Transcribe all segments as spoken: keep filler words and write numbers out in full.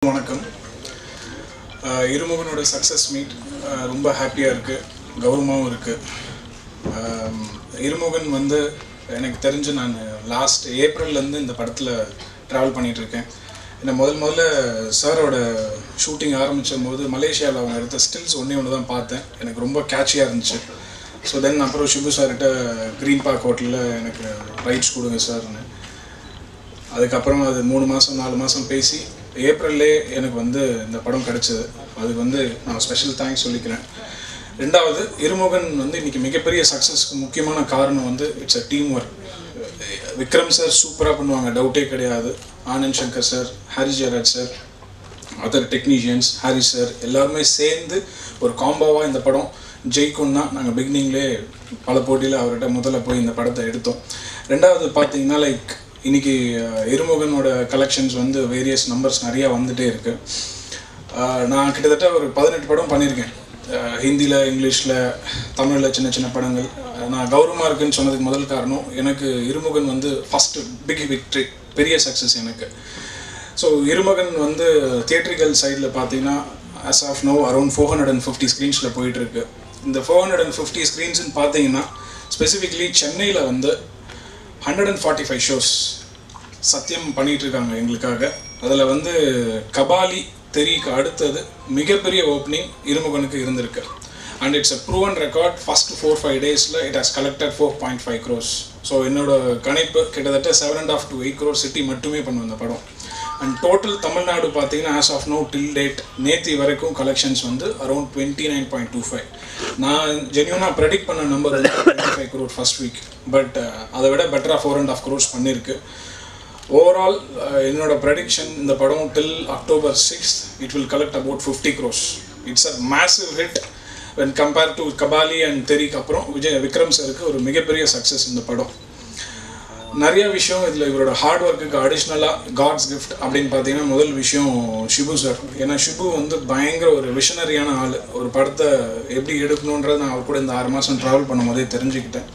வணக்கம். இருமுகனோட success meet ரொம்ப ஹாப்பியாக இருக்குது, கௌரவமாகவும் இருக்குது. இருமுகன் வந்து எனக்கு தெரிஞ்சு நான் லாஸ்ட் ஏப்ரல்லேருந்து இந்த படத்தில் ட்ராவல் பண்ணிகிட்ருக்கேன். என்னை முதல் முதல்ல சாரோட ஷூட்டிங் ஆரம்பித்த போது மலேசியாவில் அவங்க எடுத்த ஸ்டில்ஸ் ஒன்றே ஒன்று தான் பார்த்தேன். எனக்கு ரொம்ப கேட்சியாக இருந்துச்சு. ஸோ தென் அப்புறம் ஷிபு சார்கிட்ட க்ரீன் பார்க் ஹோட்டலில் எனக்கு ரைட்ஸ் கொடுங்க சார்னு. அதுக்கப்புறம் அது மூணு மாதம் நாலு மாதம் பேசி ஏப்ரல்லே எனக்கு வந்து இந்த படம் கிடச்சிது. அதுக்கு வந்து நான் ஸ்பெஷல் தேங்க்ஸ் சொல்லிக்கிறேன். ரெண்டாவது, இருமுகன் வந்து இன்றைக்கி மிகப்பெரிய சக்ஸஸ்க்கு முக்கியமான காரணம் வந்து it's a team work. Vikram sir சூப்பராக பண்ணுவாங்க, டவுட்டே கிடையாது. Anand Shankar sir, Harris Jayaraj sir, other technicians, Harris sir எல்லாருமே சேர்ந்து ஒரு காம்போவாக இந்த படம் ஜெயிக்கும் தான் நாங்கள் பிகினிங்லேயே பல போட்டியில் அவர்கிட்ட முதல்ல போய் இந்த படத்தை எடுத்தோம். ரெண்டாவது பார்த்தீங்கன்னா லைக் இன்றைக்கி இருமுகனோட கலெக்ஷன்ஸ் வந்து வேரியஸ் நம்பர்ஸ் நிறையா வந்துகிட்டே இருக்குது. நான் கிட்டத்தட்ட ஒரு பதினெட்டு படம் பண்ணியிருக்கேன், ஹிந்தியில், இங்கிலீஷில், தமிழில் சின்ன சின்ன படங்கள். நான் கௌரவமாக இருக்குன்னு சொன்னதுக்கு முதல் காரணம் எனக்கு இருமுகன் வந்து ஃபஸ்ட்டு பிக் விக்ட்ரி, பெரிய சக்ஸஸ் எனக்கு. ஸோ இருமுகன் வந்து தியேட்ரிக்கல் சைடில் பார்த்தீங்கன்னா as of now around four hundred and fifty ஸ்க்ரீன்ஸில் போயிட்டுருக்கு. இந்த ஃபோர் ஹண்ட்ரட் அண்ட் ஃபிஃப்டி ஸ்க்ரீன்ஸ்ன்னு பார்த்தீங்கன்னா ஸ்பெசிஃபிக்லி சென்னையில் வந்து hundred and forty five shows Sathyam பண்ணிகிட்ருக்காங்க எங்களுக்காக. அதில் வந்து கபாலி தெரிக்கு அடுத்தது மிகப்பெரிய ஓப்பனிங் இருமுகனுக்கு இருந்திருக்கு. And it's a proven record. First four five டேஸில் it has collected four point five crores. So என்னோடய கணிப்பு கிட்டத்தட்ட seven and half to eight crore city மட்டுமே பண்ணுவோம் இந்த படம். அண்ட் டோட்டல் தமிழ்நாடு பார்த்தீங்கன்னா as of now till date நேத்தி வரைக்கும் கலெக்ஷன்ஸ் வந்து around twenty nine point two five. நான் ஜென்யூனாக ப்ரெடிக்ட் பண்ண நம்பர் வந்து twenty five crore first week. But அதை விட பெட்டராக ஃபோர் அண்ட் ஆஃப் க்ரோர்ஸ் பண்ணியிருக்கு. ஓவரால் என்னோட ப்ரெடிக்ஷன் இந்த படம் till October sixth it will collect about fifty crores. It's a massive hit when compare to Kabali and தெரிக்கு அப்புறம் விஜய் விக்ரம் சாருக்கு ஒரு மிகப்பெரிய சக்ஸஸ் இந்த படம். நிறைய விஷயம் இதில் இவரோட ஹார்ட் ஒர்க்குக்கு அடிஷ்னலாக காட்ஸ் கிஃப்ட் அப்படின்னு பார்த்தீங்கன்னா முதல் விஷயம் ஷிபு சார். ஏன்னா ஷிபு வந்து பயங்கர ஒரு விஷனரியான ஆள். ஒரு படத்தை எப்படி எடுக்கணுன்றது நான் அவர் கூட இந்த ஆறு மாதம் ட்ராவல் பண்ணும் போதே தெரிஞ்சுக்கிட்டேன்.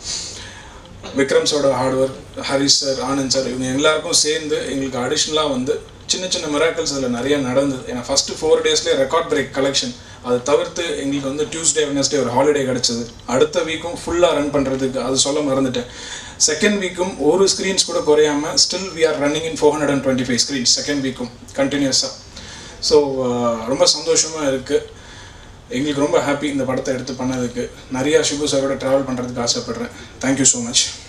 விக்ரம் சாரோட hard work, Harris sir, Anand sir, இவங்க எல்லாருக்கும் சேர்ந்து எங்களுக்கு அடிஷ்னலாக வந்து சின்ன சின்ன மிராக்கிள்ஸ் அதில் நிறையா நடந்தது. ஏன்னா ஃபஸ்ட்டு ஃபோர் டேஸ்லேயே ரெக்கார்ட் பிரேக் கலெக்ஷன். அதை தவிர்த்து எங்களுக்கு வந்து டியூஸ்டே வெனஸ்டே ஒரு ஹாலிடே கிடச்சிது. அடுத்த வீக்கும் ஃபுல்லாக ரன் பண்ணுறதுக்கு அது சொல்ல மறந்துட்டேன். செகண்ட் வீக்கும் ஒரு ஸ்க்ரீன்ஸ் கூட குறையாமல் still we are running in four hundred and twenty five screens second வீக்கும் கண்டினியூஸாக. ஸோ ரொம்ப சந்தோஷமாக இருக்குது. எங்களுக்கு ரொம்ப ஹாப்பி இந்த படத்தை எடுத்து பண்ணதுக்கு. நிறையா ஷிபு சாரோட ட்ராவல் பண்ணுறதுக்கு ஆசைப்பட்றேன். Thank you so much.